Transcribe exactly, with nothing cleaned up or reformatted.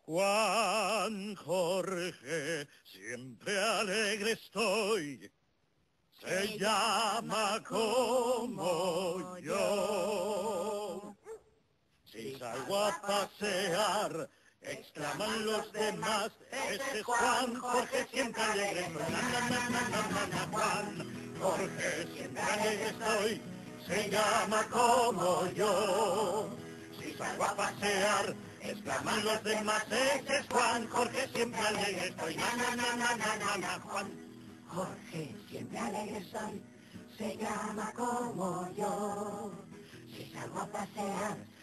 Juan Jorge, siempre alegre estoy, se llama como yo. Si salgo a pasear, exclaman los demás, ese Juan Jorge siempre alegre estoy. Na, na, na, na, na, na, na, Juan Jorge, siempre alegre estoy, se llama como yo. Si salgo a pasear, exclaman los demás, ese es Juan Jorge, siempre alegre estoy. Na, na, na, na, na, na, na, Juan Jorge, siempre alegre estoy, se llama como yo. Si salgo a pasear,